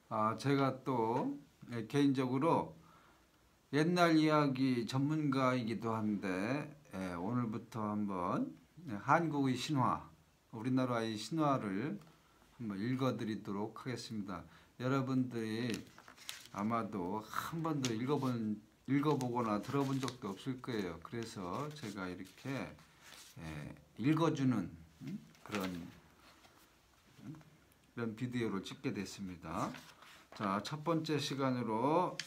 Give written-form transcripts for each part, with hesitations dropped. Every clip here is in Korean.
제가 또 개인적으로 옛날 이야기 전문가이기도 한데 오늘부터 한번 한국의 신화, 우리나라의 신화를 한번 읽어드리도록 하겠습니다. 여러분들이 아마도 한 번도 읽어보거나 들어본 적도 없을 거예요. 그래서 제가 이렇게 읽어주는 그런 비디오를 찍게 됐습니다. 자, 첫 번째 시간으로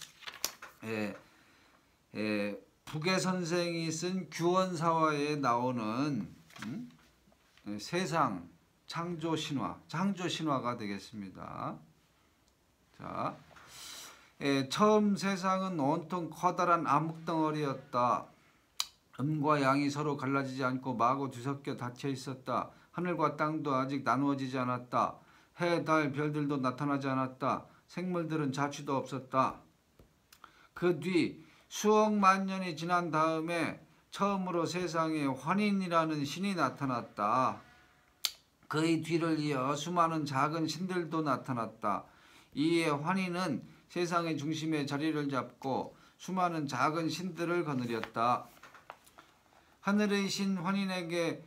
북의 선생이 쓴 규원사화에 나오는 세상 창조 신화가 되겠습니다. 자, 처음 세상은 온통 커다란 암흑덩어리였다. 음과 양이 서로 갈라지지 않고 마구 뒤섞여 닫혀 있었다. 하늘과 땅도 아직 나누어지지 않았다. 해, 달, 별들도 나타나지 않았다. 생물들은 자취도 없었다. 그 뒤 수억만 년이 지난 다음에 처음으로 세상에 환인이라는 신이 나타났다. 그의 뒤를 이어 수많은 작은 신들도 나타났다. 이에 환인은 세상의 중심에 자리를 잡고 수많은 작은 신들을 거느렸다. 하늘의 신 환인에게는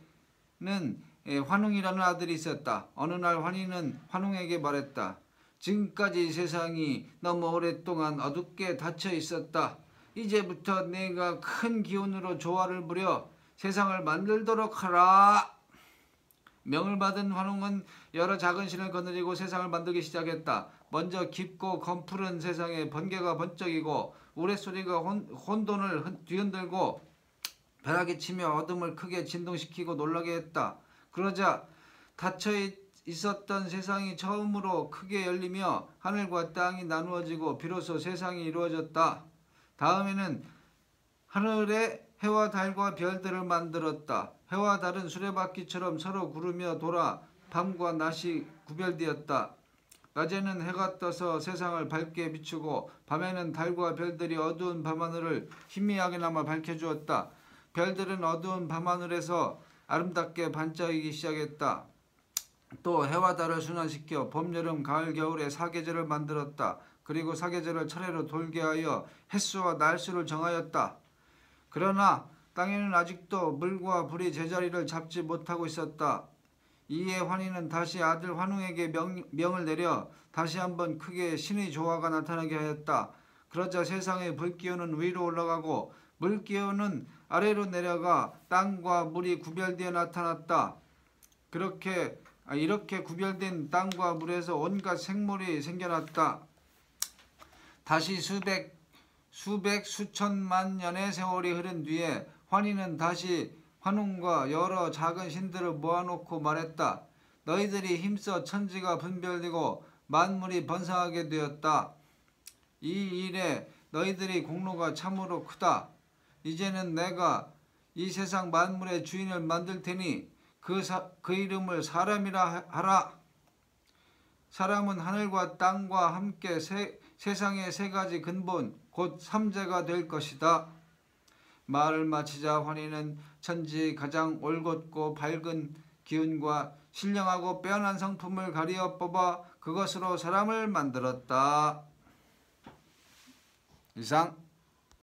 환웅이라는 아들이 있었다. 어느 날 환인은 환웅에게 말했다. 지금까지 세상이 너무 오랫동안 어둡게 닫혀 있었다. 이제부터 내가 큰 기운으로 조화를 부려 세상을 만들도록 하라. 명을 받은 환웅은 여러 작은 신을 거느리고 세상을 만들기 시작했다. 먼저 깊고 검푸른 세상에 번개가 번쩍이고 우레소리가 혼돈을 뒤흔들고 벼락이 치며 어둠을 크게 진동시키고 놀라게 했다. 그러자 닫혀 있었던 세상이 처음으로 크게 열리며 하늘과 땅이 나누어지고 비로소 세상이 이루어졌다. 다음에는 하늘에 해와 달과 별들을 만들었다. 해와 달은 수레바퀴처럼 서로 구르며 돌아 밤과 낮이 구별되었다. 낮에는 해가 떠서 세상을 밝게 비추고 밤에는 달과 별들이 어두운 밤하늘을 희미하게나마 밝혀주었다. 별들은 어두운 밤하늘에서 아름답게 반짝이기 시작했다. 또 해와 달을 순환시켜 봄, 여름, 가을, 겨울의 사계절을 만들었다. 그리고 사계절을 차례로 돌게 하여 햇수와 날수를 정하였다. 그러나 땅에는 아직도 물과 불이 제자리를 잡지 못하고 있었다. 이에 환희는 다시 아들 환웅에게 명을 내려 다시 한번 크게 신의 조화가 나타나게 하였다. 그러자 세상의 불기운은 위로 올라가고 물기운은 아래로 내려가 땅과 물이 구별되어 나타났다. 이렇게 구별된 땅과 물에서 온갖 생물이 생겨났다. 다시 수천만 년의 세월이 흐른 뒤에 환희는 다시 환웅과 여러 작은 신들을 모아놓고 말했다. 너희들이 힘써 천지가 분별되고 만물이 번성하게 되었다. 이 일에 너희들이 공로가 참으로 크다. 이제는 내가 이 세상 만물의 주인을 만들 테니 그 이름을 사람이라 하라. 사람은 하늘과 땅과 함께 세상의 세 가지 근본 곧 삼재가 될 것이다. 말을 마치자 환희는 천지의 가장 올곧고 밝은 기운과 신령하고 빼어난 성품을 가리어 뽑아 그것으로 사람을 만들었다. 이상.